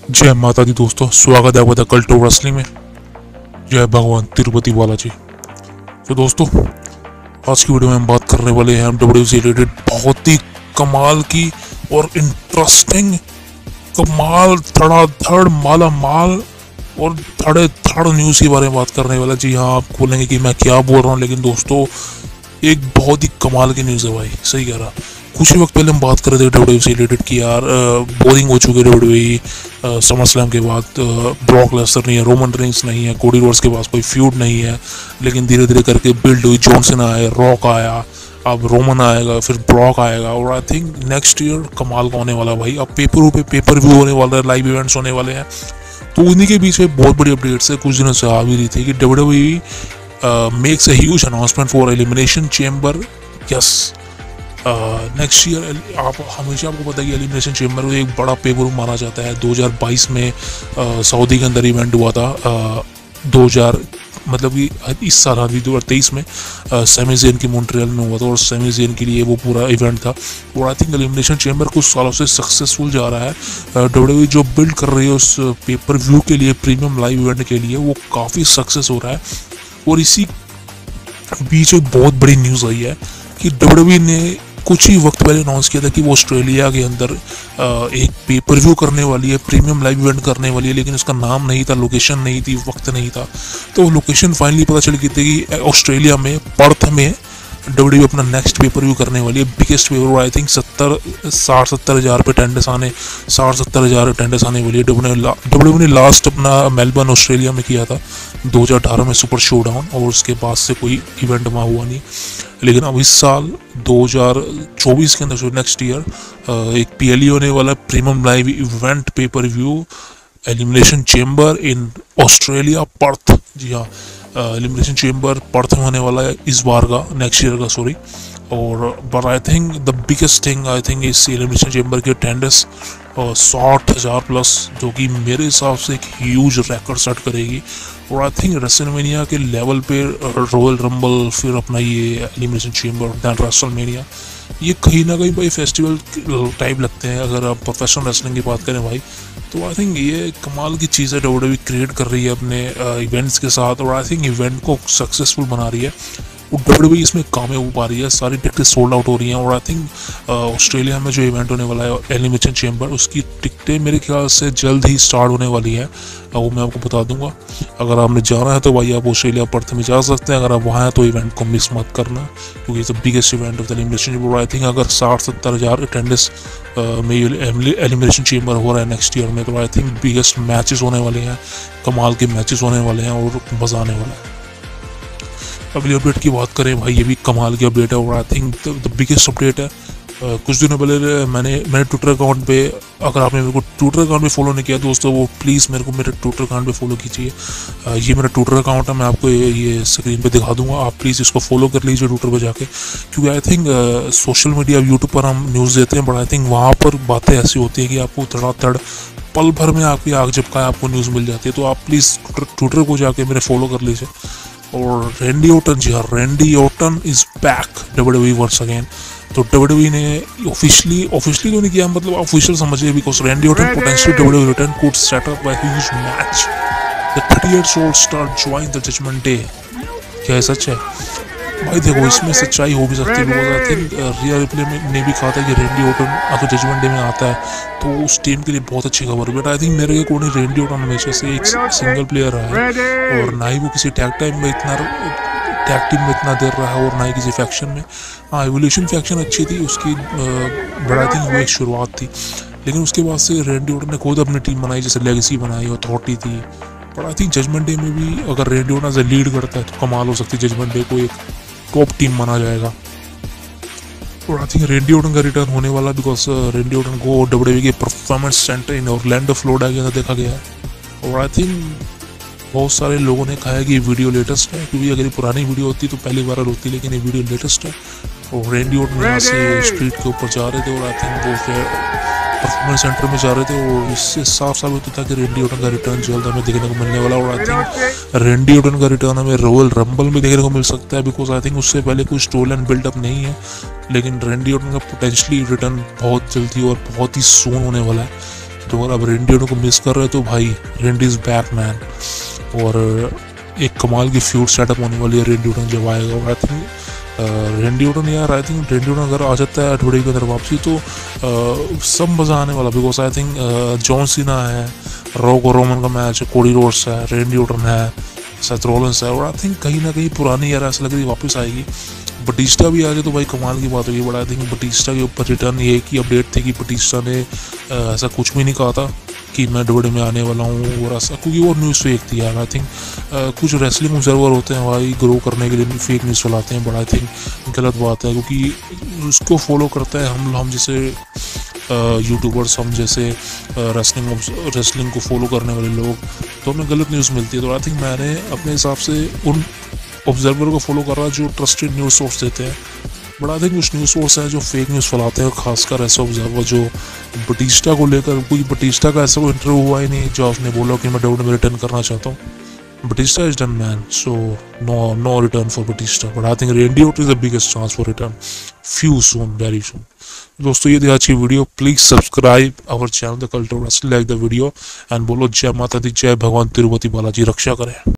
जय माता दी दोस्तों, स्वागत है आपका कल्ट ऑफ रेसलिंग में। जय भगवान तिरुपति बालाजी। तो दोस्तों, आज की वीडियो में हम बात करने वाले हैं डब्ल्यूडब्ल्यूई से रिलेटेड बहुत ही कमाल की और इंटरेस्टिंग, कमाल धड़ाधड़ माला माल और धड़े धड़ न्यूज़ के बारे में बात करने वाला। जी हाँ, आप बोलेंगे कि मैं क्या बोल रहा हूँ, लेकिन दोस्तों एक बहुत ही कमाल की न्यूज़ है भाई, सही कह रहा। कुछ ही वक्त पहले हम बात कर रहे थे डब्ल्यूडब्ल्यूई से रिलेटेड कि यार बोरिंग हो चुके डब्ल्यूडब्ल्यूई समर स्लैम के बाद। ब्रॉक लेसनर नहीं है, रोमन रेंस नहीं है, कोडी रोड्स के पास कोई फ्यूड नहीं है, लेकिन धीरे धीरे करके बिल्ड हुई। जॉनसन आया, रॉक आया, अब रोमन आएगा, फिर ब्रॉक आएगा और आई थिंक नेक्स्ट ईयर कमाल का होने वाला भाई। अब पेपर व्यू होने वाला है, लाइव इवेंट्स होने वाले हैं। तो उन्हीं के बीच में बहुत बड़ी अपडेट्स है, कुछ दिनों से आ भी रही थी कि WWE makes a huge announcement for Elimination Chamber. Yes, next year. आप हमेशा आपको पता है कि एलिमिनेशन चेम्बर को एक बड़ा पेपर माना जाता है। 2022 में सऊदी के अंदर इवेंट हुआ था। 2000 मतलब कि इस साल 2023 में सेमी ज़ेन की मॉन्ट्रियल में हुआ था और सेमी ज़ेन के लिए वो पूरा इवेंट था। और आई थिंक एलिमिनेशन चेम्बर कुछ सालों से सक्सेसफुल जा रहा है। डब्ल्यूडब्ल्यूई जो बिल्ड कर रही है उस पेपर व्यू के लिए, प्रीमियम लाइव इवेंट के लिए, वो काफ़ी सक्सेस हो रहा है। और इसी बीच एक बहुत बड़ी न्यूज़ आई है कि डब्ल्यूडब्ल्यूई ने कुछ ही वक्त पहले अनाउंस किया था कि वो ऑस्ट्रेलिया के अंदर एक पेपर व्यू करने वाली है, प्रीमियम लाइव इवेंट करने वाली है, लेकिन उसका नाम नहीं था, लोकेशन नहीं थी, वक्त नहीं था। तो लोकेशन फाइनली पता चल गई थी कि ऑस्ट्रेलिया में, पर्थ में डब्ल्यूडब्ल्यूई अपना नेक्स्ट पेपर व्यू करने वाली है। बिगेस्ट पेपर, आई थिंक 60-70 हज़ार पे अटेंडेंस आने 60-70 हज़ार अटेंडेंस आने वाली है। डब्ल्यूडब्ल्यूई ने लास्ट अपना मेलबर्न ऑस्ट्रेलिया में किया था 2018 में, सुपर शोडाउन, और उसके बाद से कोई इवेंट वहाँ हुआ नहीं। लेकिन अब इस साल 2024 के अंदर, नेक्स्ट ईयर, एक पीएलई होने वाला, premium live event pay per view, Elimination Chamber in Australia, Perth. जी हाँ, एलिमिनेशन चेम्बर पर्थ में होने वाला है इस बार का, नेक्स्ट ईयर का, सॉरी। और but I think the biggest thing I think इस एलिमिनेशन चेम्बर की अटेंडेंस 60,000 प्लस, जो कि मेरे हिसाब से एक ह्यूज रिकॉर्ड सेट करेगी। और आई थिंक रेसलमेनिया के लेवल पे रॉयल रंबल, फिर अपना ये एलिमिनेशन चेम्बर, दैन रेसलमेनिया, ये कहीं ना कहीं भाई फेस्टिवल टाइप लगते हैं। अगर आप प्रोफेशनल रेसलिंग की बात करें भाई, तो आई थिंक ये कमाल की चीज़ है डब्ल्यूडब्ल्यूई क्रिएट कर रही है अपने इवेंट्स के साथ। और आई थिंक इवेंट को सक्सेसफुल बना रही है। डब्ल्यूडब्ल्यूई इसमें कामयाब हो पा रही है, सारी टिकटें सोल्ड आउट हो रही हैं। और आई थिंक ऑस्ट्रेलिया में जो इवेंट होने वाला है एलिमिनेशन चेम्बर, उसकी टिकटें मेरे ख्याल से जल्द ही स्टार्ट होने वाली है, वो मैं आपको बता दूंगा। अगर आपने जाना है तो भाई आप ऑस्ट्रेलिया पर्थ में जा सकते हैं। अगर आप वहाँ हैं तो इवेंट को मिस मत करना, क्योंकि it's the biggest event of the Elimination Chamber. I think अगर 60-70 हज़ार अटेंडेंस में एलिमिनेशन चेम्बर हो रहा है नेक्स्ट ईयर में, तो आई थिंक बिगेस्ट मैचेस होने वाले हैं, कमाल के मैचेस होने वाले हैं और मज़ा आने वाला है। अगली अपडेट की बात करें भाई, ये भी कमाल की अपडेट है और I think the biggest update है। कुछ दिनों पहले मैंने ट्विटर अकाउंट पे, अगर आपने मेरे को ट्विटर अकाउंट पे फॉलो नहीं किया दोस्तों, वो प्लीज़ मेरे को मेरे ट्विटर अकाउंट पे फॉलो कीजिए। ये मेरा ट्विटर अकाउंट है, मैं आपको ये स्क्रीन पे दिखा दूंगा, आप प्लीज़ इसको फॉलो कर लीजिए ट्विटर पे जाके। क्योंकि I think social media, YouTube पर हम न्यूज़ देते हैं, बट आई थिंक वहाँ पर बातें ऐसी होती है कि आपको धड़ाधड़ पल भर में आपकी आग झपकाए आपको न्यूज़ मिल जाती है। तो आप प्लीज़ ट्विटर को जाके मेरे फॉलो कर लीजिए। और रैंडी ऑर्टन, जी हाँ, Randy Orton is back WWE once again. तो डब्ल्यूडब्ल्यूई ने ऑफिशियली तो नहीं किया, मतलब ऑफिशियल समझिए, because Randy Orton potentially WWE return could set up a huge match. The 38-year-old star joined the Judgment Day। क्या है सच है भाई? देखो, इसमें सच्चाई हो भी सकती है, because I think Rhea Ripley ने भी कहा था कि रैंडी ऑर्टन अगर जजमेंट डे में आता है तो उस टीम के लिए बहुत अच्छी खबर है। बट आई थिंक मेरे अकॉर्डिंग रैंडी ऑर्टन हमेशा से एक सिंगल प्लेयर रहा है, और ना ही वो किसी टैग टीम में इतना देर रहा है, और ना ही किसी फैक्शन में। हाँ, एवोल्यूशन फैक्शन अच्छी थी उसकी, बट आई थिंक वो एक शुरुआत थी। लेकिन उसके बाद से रैंडी ऑर्टन ने खुद अपनी टीम बनाई, जैसे लेगेसी बनाई, अथॉरिटी थी। But I think Judgment Day में भी अगर रैंडी ऑर्टन से लीड करता है तो कमाल हो सकती है, जजमेंट डे को एक टॉप टीम माना जाएगा। और आई थिंक रैंडी ऑर्टन का रिटर्न होने वाला, बिकॉज रैंडी ऑर्टन को डब्ल्यूडब्ल्यूई के performance center in Orlando, Florida के अंदर देखा गया है। और आई थिंक बहुत सारे लोगों ने कहा है कि वीडियो लेटेस्ट है, क्योंकि अगर ये पुरानी वीडियो होती तो पहली बार होती, लेकिन ये वीडियो लेटेस्ट है। और रैंडी ऑर्टन यहाँ से स्ट्रीट के ऊपर जा रहे थे और आई थिंक वो फिर परफॉर्मेंस सेंटर में जा रहे थे, और इससे साफ साफ होता था कि रैंडी ऑर्टन का रिटर्न जल्द हमें देखने को मिलने वाला। और आई थिंक रैंडी ऑर्टन का रिटर्न हमें रॉयल रंबल में देखने को मिल सकता है, बिकॉज आई थिंक उससे पहले कोई स्टोरी एंड बिल्डअप नहीं है। लेकिन रैंडी ऑर्टन का पोटेंशियली रिटर्न बहुत जल्दी और बहुत ही सून होने वाला है। तो अगर आप रेंडी ओटन को मिस कर रहे हो तो भाई रेंडी इज बैक मैन। और एक कमाल की फ्यूड सेटअप होने वाली है रेंडी ओटन जब आएगा। आई थिंक रेंडी ओटन यार, आई थिंक रेंडी ओटन अगर आ जाता है WWE के अंदर वापसी तो सब मज़ा आने वाला। Because I think John Cena है, रॉक और रोमन का मैच है, कोडी रोड्स है, रेंडी ओटन है, सेथ रॉलिंस है, और आई थिंक कहीं ना कहीं पुरानी यार ऐसा लग रही है वापस आएगी। बटिस्टा भी आ जाए तो भाई कमाल की बात होगी। बट आई थिंक बटिस्टा के ऊपर रिटर्न ये की अपडेट थी कि बटिस्टा ने ऐसा कुछ भी नहीं कहा था कि मैं WWE में आने वाला हूँ और ऐसा, क्योंकि वो न्यूज़ फेक थी यार। आई थिंक कुछ रेसलिंग ऑब्जर्वर होते हैं भाई, ग्रो करने के लिए फेक न्यूज़ फैलाते हैं, बट आई थिंक गलत बात है, क्योंकि उसको फॉलो करते हैं हम जैसे यूट्यूबर्स, हम जैसे रेसलिंग को फॉलो करने वाले लोग, तो हमें गलत न्यूज़ मिलती है। तो आई थिंक मैंने अपने हिसाब से उन ऑब्जर्वर को फॉलो कर रहा जो ट्रस्टेड न्यूज़ सोर्स देते हैं। बट आई थिंक कुछ न्यूज़ सोर्स हैं जो फेक न्यूज़ फैलाते हैं, खासकर ऐसे ऑब्जर्वर जो बटिस्टा को लेकर, कोई बटिस्टा का ऐसा कोई इंटरव्यू हुआ ही नहीं जहाँ उसने बोला कि मैं WWE में रिटर्न करना चाहता हूँ। Batista is done man, so no return for Batista, but I think Randy Orton is the biggest chance for return, few soon, very soon। दोस्तों ये थी आज की video. Please subscribe our channel the Cult of Wrestling, like the video and बोलो जय माता दी, जय भगवान तिरुपति बालाजी रक्षा करें।